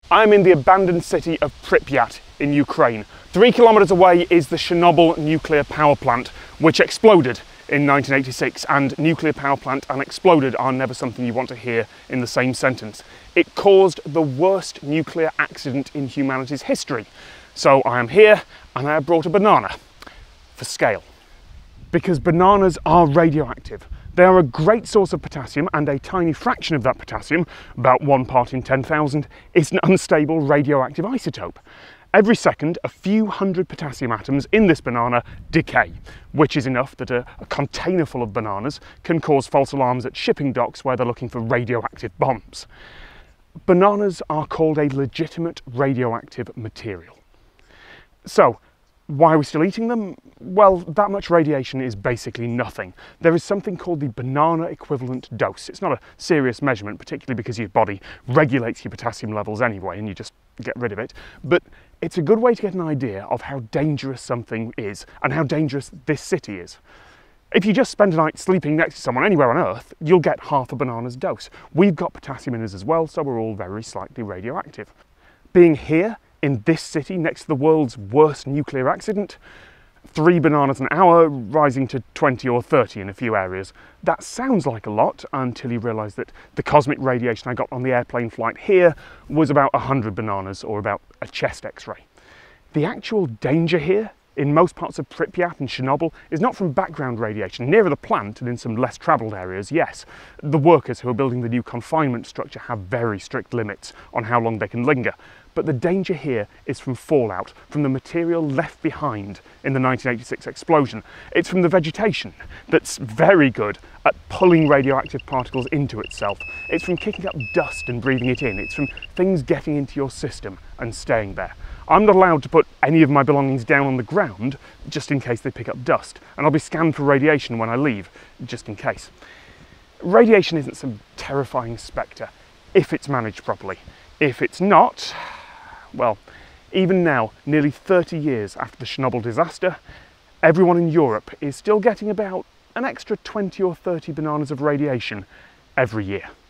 I'm in the abandoned city of Pripyat in Ukraine. 3 kilometers away is the Chernobyl nuclear power plant, which exploded in 1986, and nuclear power plant and exploded are never something you want to hear in the same sentence. It caused the worst nuclear accident in humanity's history. So I am here and I have brought a banana for scale. Because bananas are radioactive. They are a great source of potassium, and a tiny fraction of that potassium, about 1 part in 10,000, is an unstable radioactive isotope. Every second, a few hundred potassium atoms in this banana decay, which is enough that a container full of bananas can cause false alarms at shipping docks where they're looking for radioactive bombs. Bananas are called a legitimate radioactive material. So, why are we still eating them? Well, that much radiation is basically nothing. There is something called the banana equivalent dose. It's not a serious measurement, particularly because your body regulates your potassium levels anyway and you just get rid of it. But it's a good way to get an idea of how dangerous something is and how dangerous this city is. If you just spend a night sleeping next to someone anywhere on Earth, you'll get half a banana's dose. We've got potassium in us as well, so we're all very slightly radioactive. Being here, in this city, next to the world's worst nuclear accident, 3 bananas an hour, rising to 20 or 30 in a few areas. That sounds like a lot until you realise that the cosmic radiation I got on the airplane flight here was about 100 bananas, or about a chest x-ray. The actual danger here, in most parts of Pripyat and Chernobyl, is not from background radiation. Nearer the plant and in some less travelled areas, yes. The workers who are building the new confinement structure have very strict limits on how long they can linger. But the danger here is from fallout, from the material left behind in the 1986 explosion. It's from the vegetation that's very good at pulling radioactive particles into itself. It's from kicking up dust and breathing it in. It's from things getting into your system and staying there. I'm not allowed to put any of my belongings down on the ground, just in case they pick up dust. And I'll be scanned for radiation when I leave, just in case. Radiation isn't some terrifying spectre, if it's managed properly. If it's not, well, even now, nearly 30 years after the Chernobyl disaster, everyone in Europe is still getting about an extra 20 or 30 bananas of radiation every year.